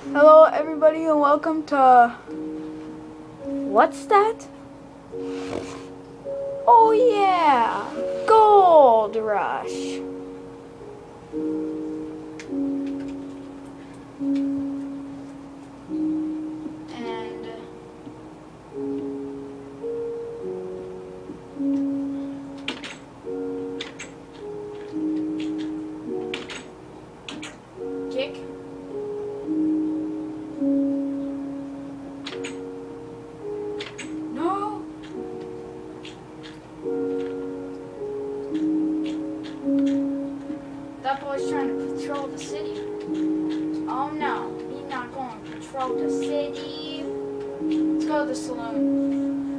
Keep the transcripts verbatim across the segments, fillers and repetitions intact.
Hello everybody and welcome to... What's that? Oh yeah! Gold Rush! And... Kick. No! That boy's trying to patrol the city. Oh no, he's not going to patrol the city. Let's go to the saloon.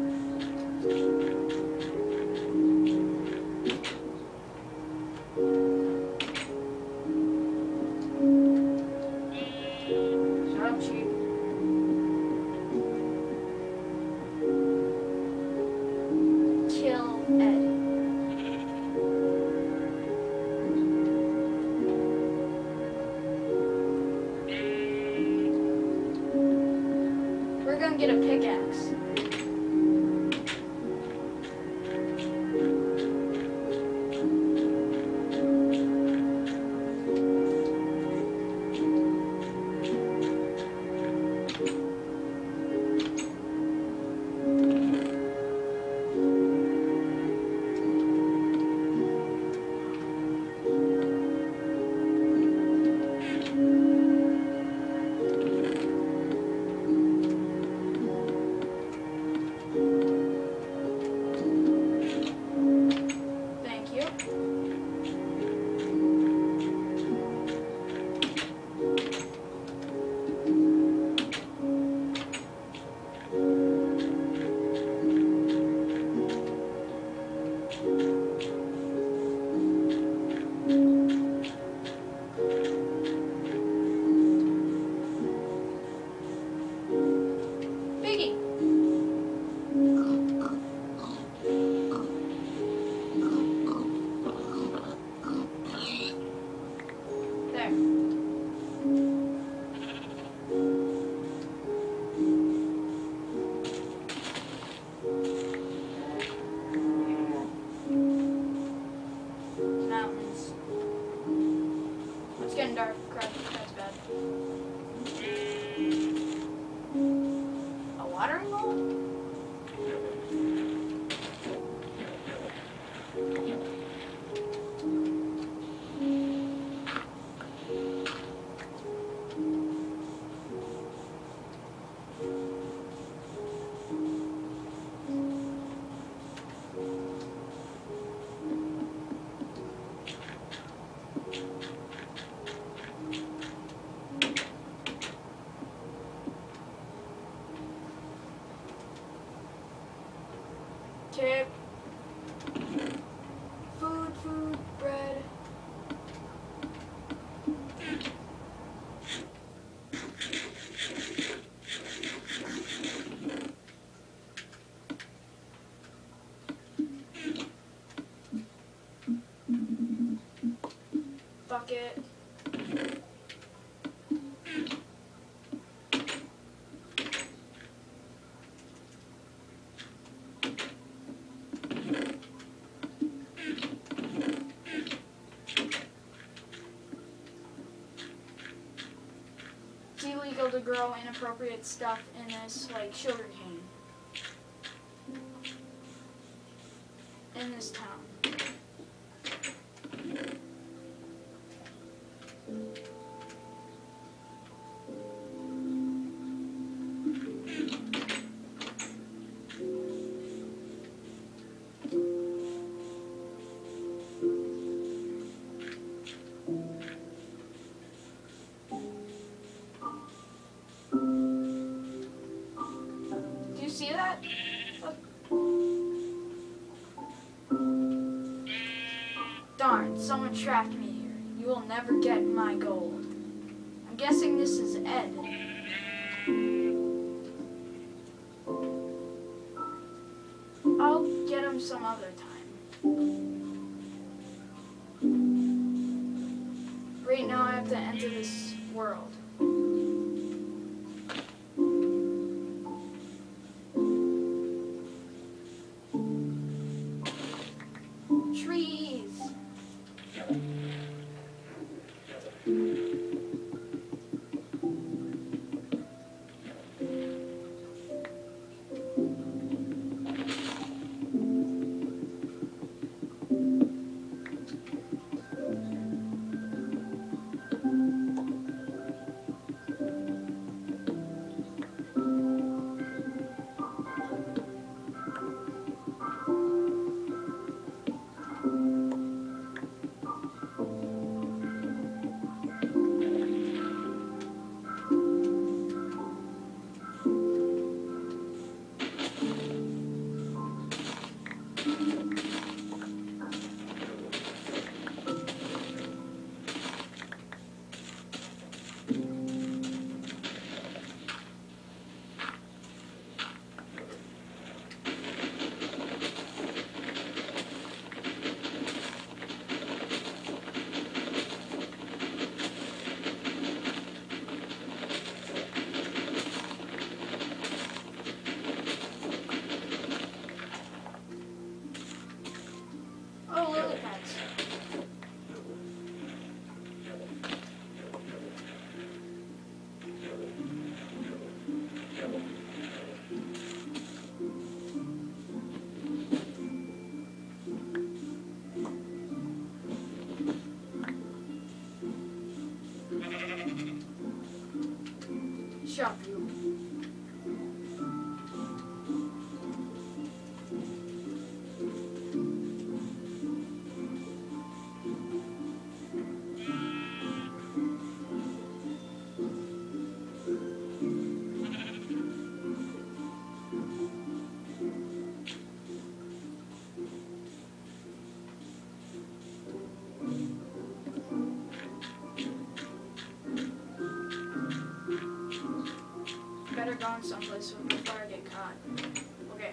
Shut up, Chief. Kill Ed. We're gonna get a pickaxe. Thank you. Piggy. There. Mountains. It's getting dark. Crap, that's bad. A watering hole? Chip. Food, food, bread. Bucket. It's illegal to grow inappropriate stuff in this, like sugar cane, in this town. Do you see that? Look. Darn, someone trapped me here. You will never get my gold. I'm guessing this is Ed. I'll get him some other time. Right now I have to enter this world. Shut you. Better go in someplace before I get caught. Okay.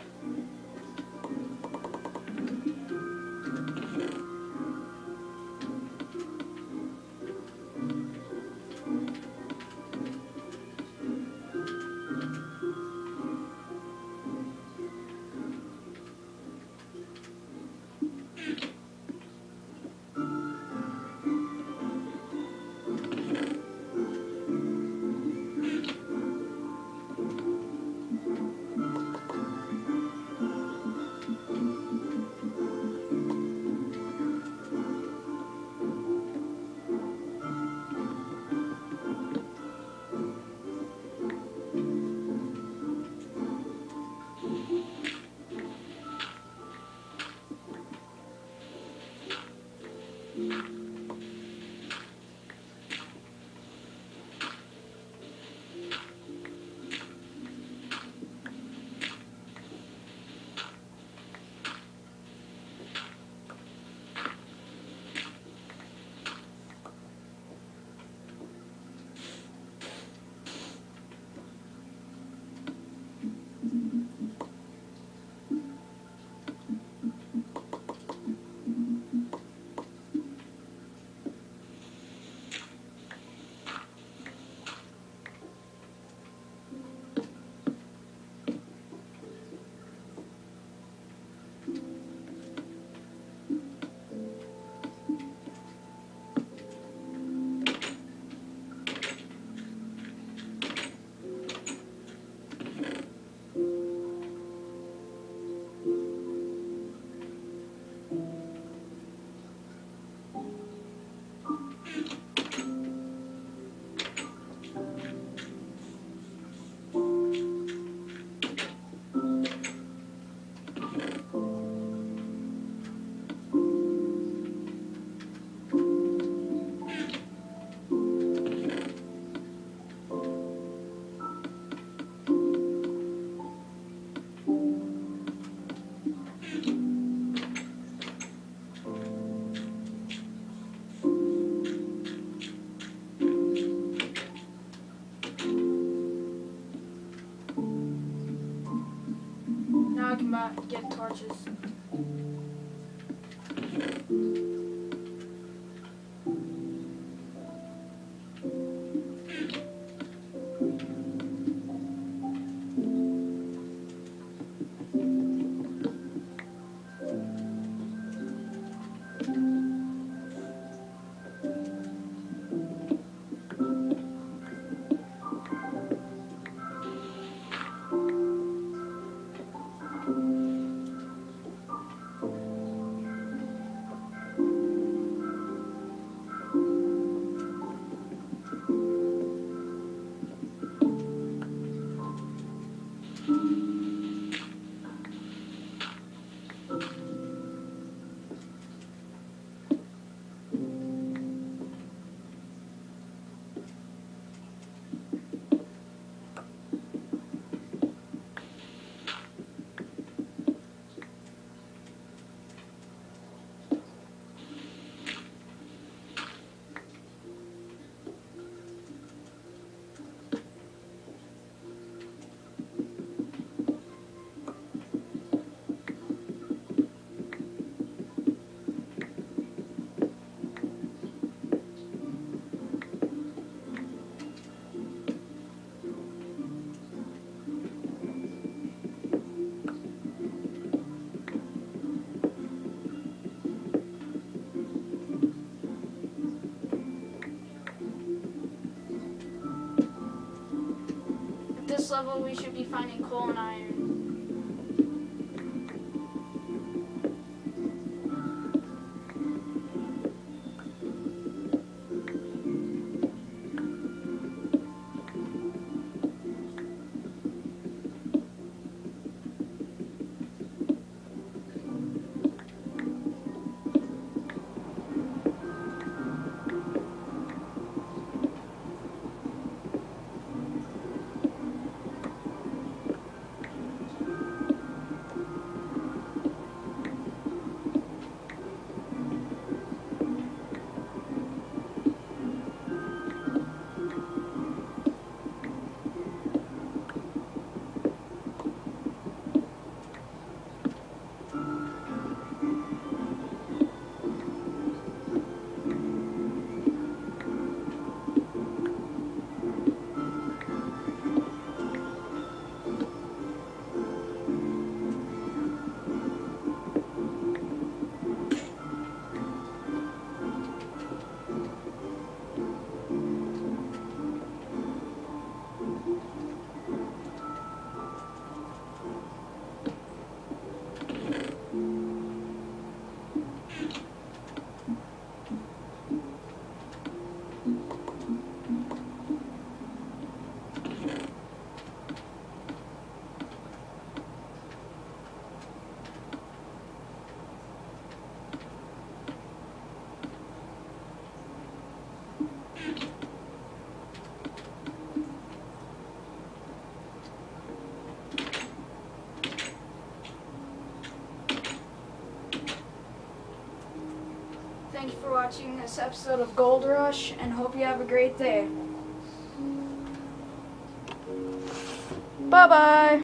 Now I can buy, get torches. This level we should be finding coal and iron. Thank you for watching this episode of Gold Rush, and hope you have a great day. Bye-bye.